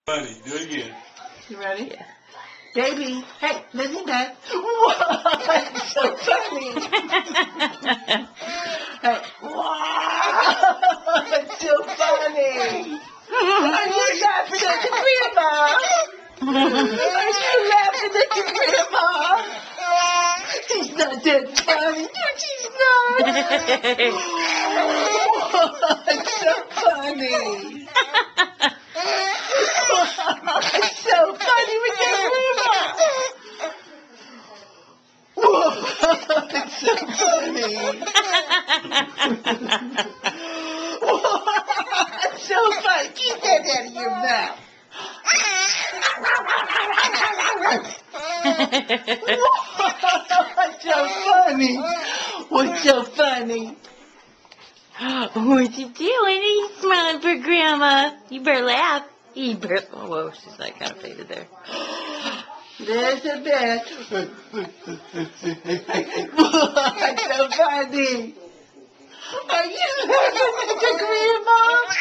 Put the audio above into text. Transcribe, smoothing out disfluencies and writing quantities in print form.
Funny. Do it again. You ready? Yeah. Baby, hey, listen that. Whoa, it's so funny. Hey, wow, it's so funny. Are you laughing at your grandma? Are you laughing at your grandma? She's not that funny. No, she's not. Oh, it's so funny. It's so funny with your grandma. Whoa, it's so funny. Whoa, it's so funny. Keep that out of your mouth. Whoa, it's so funny. What's so funny? What you doing? He's smiling for Grandma. You better laugh. You better. Oh, whoa, she's like kind of faded there. There's a bed. Whoa, it's so funny. Are you laughing at your grandma?